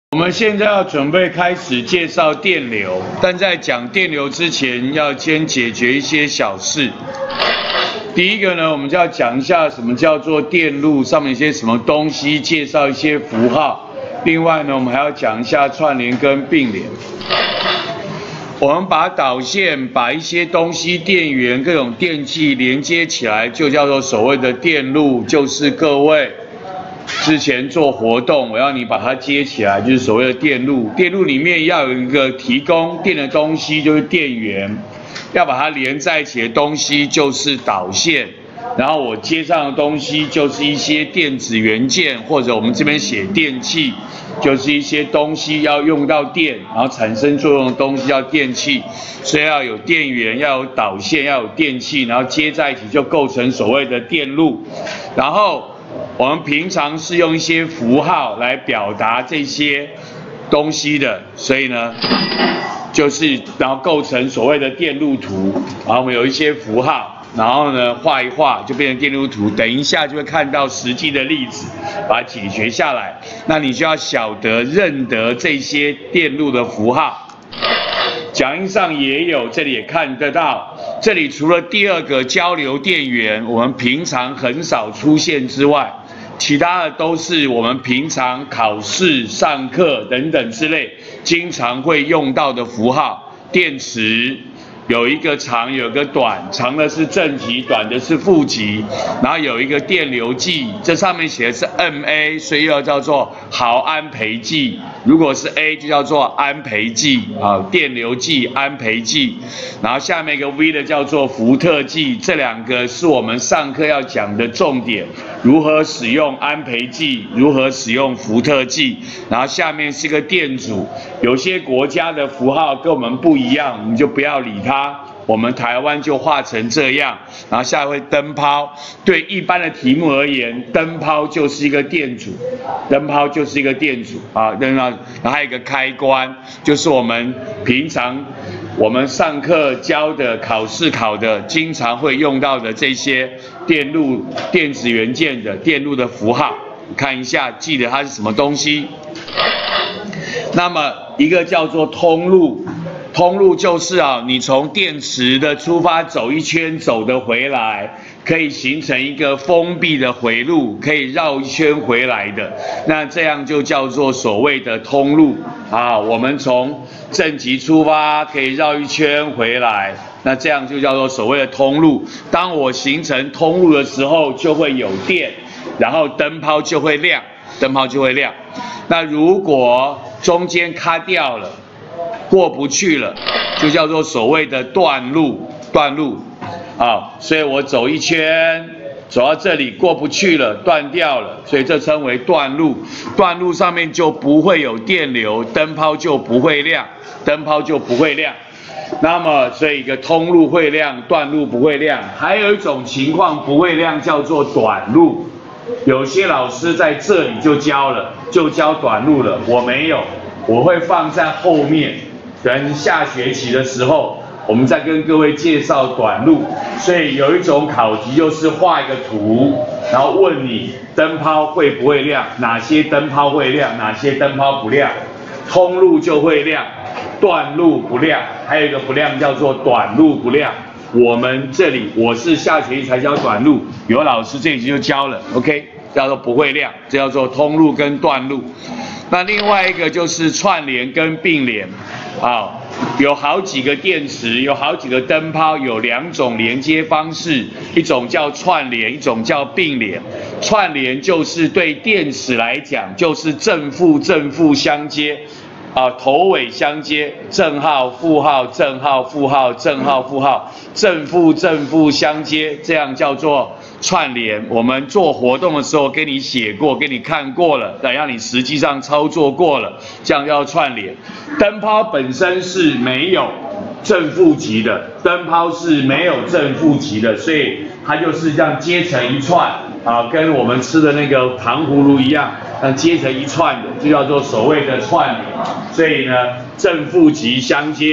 我们现在要准备开始介绍电流，但在讲电流之前，要先解决一些小事。第一个呢，我们就要讲一下什么叫做电路，上面一些什么东西，介绍一些符号。另外呢，我们还要讲一下串联跟并联。我们把导线、把一些东西、电源、各种电器连接起来，就叫做所谓的电路，就是各位之前做活动，我要你把它接起来，就是所谓的电路。电路里面要有一个提供电的东西，就是电源；要把它连在一起的东西，就是导线。然后我接上的东西，就是一些电子元件，或者我们这边写电器，就是一些东西要用到电，然后产生作用的东西叫电器。所以要有电源，要有导线，要有电器，然后接在一起就构成所谓的电路。然后我们平常是用一些符号来表达这些东西的，所以呢，就是然后构成所谓的电路图。然后我们有一些符号，然后呢画一画就变成电路图。等一下就会看到实际的例子，把它解决下来。那你就要晓得认得这些电路的符号。讲义上也有，这里也看得到。这里除了第二个交流电源，我们平常很少出现之外，其他的都是我们平常考试、上课等等之类经常会用到的符号。电池有一个长，有一个短，长的是正极，短的是负极。然后有一个电流计，这上面写的是 mA， 所以又叫做毫安培计。如果是 A 就叫做安培计啊，电流计、安培计。然后下面一个 V 的叫做伏特计，这两个是我们上课要讲的重点，如何使用安培计，如何使用伏特计。然后下面是个电阻，有些国家的符号跟我们不一样，我们就不要理它。我们台湾就画成这样，然后下一位灯泡。对一般的题目而言，灯泡就是一个电阻，灯泡就是一个电阻啊。然后还有一个开关，就是我们平常我们上课教的、考试考的，经常会用到的这些电路、电子元件的电路的符号，看一下，记得它是什么东西。那么一个叫做通路。通路就是你从电池的出发走一圈走得回来，可以形成一个封闭的回路，可以绕一圈回来的，那这样就叫做所谓的通路啊。我们从正极出发可以绕一圈回来，那这样就叫做所谓的通路。当我形成通路的时候，就会有电，然后灯泡就会亮，灯泡就会亮。那如果中间卡掉了，过不去了，就叫做所谓的断路，断路啊。所以我走一圈，走到这里过不去了，断掉了，所以这称为断路。断路上面就不会有电流，灯泡就不会亮，灯泡就不会亮。那么，所以一个通路会亮，断路不会亮。还有一种情况不会亮，叫做短路。有些老师在这里就教了，就教短路了，我没有，我会放在后面。等下学期的时候，我们再跟各位介绍短路。所以有一种考题就是画一个图，然后问你灯泡会不会亮，哪些灯泡会亮，哪些灯泡不亮。通路就会亮，断路不亮，还有一个不亮叫做短路不亮。我们这里我是下学期才教短路，有老师这已经就教了 ，OK， 叫做不会亮，这叫做通路跟断路。那另外一个就是串联跟并联。有好几个电池，有好几个灯泡，有两种连接方式，一种叫串联，一种叫并联。串联就是对电池来讲，就是正负相接，头尾相接，正号、负号、正号、负号、正号、负号，正负相接，这样叫做串联。我们做活动的时候给你写过，给你看过了，让你实际上操作过了，这样叫串联。灯泡本身是没有正负极的，灯泡是没有正负极的，所以它就是这样接成一串跟我们吃的那个糖葫芦一样，接成一串的，就叫做所谓的串联。所以呢，正负极相接，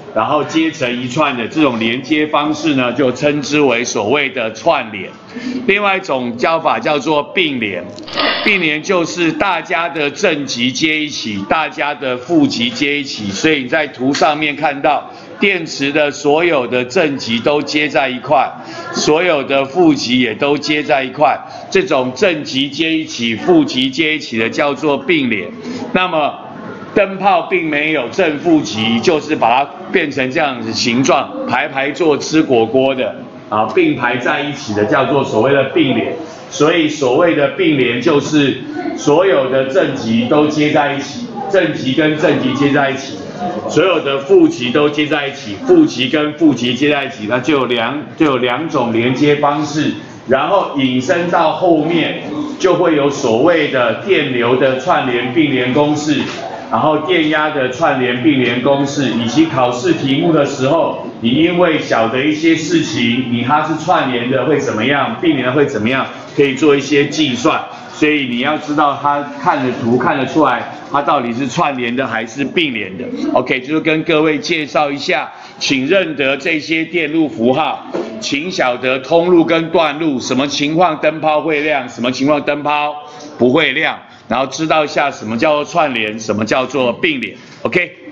然后接成一串的这种连接方式呢，就称之为所谓的串联。另外一种教法叫做并联，并联就是大家的正极接一起，大家的负极接一起，所以你在图上面看到电池的所有的正极都接在一块，所有的负极也都接在一块，这种正极接一起，负极接一起的叫做并联。那么灯泡并没有正负极，就是把它变成这样子形状，排排坐吃火锅的啊，并排在一起的叫做所谓的并联。所以所谓的并联就是所有的正极都接在一起，正极跟正极接在一起，所有的负极都接在一起，负极跟负极接在一起，那就有两种连接方式，然后引申到后面就会有所谓的电流的串联并联公式，然后电压的串联并联公式，以及考试题目的时候，你因为晓得一些事情，它是串联的会怎么样，并联的会怎么样，可以做一些计算。所以你要知道它看的图看得出来，它到底是串联的还是并联的。OK， 就是跟各位介绍一下，请认得这些电路符号，请晓得通路跟段路，什么情况灯泡会亮，什么情况灯泡不会亮，然后知道一下什么叫做串联，什么叫做并联。OK。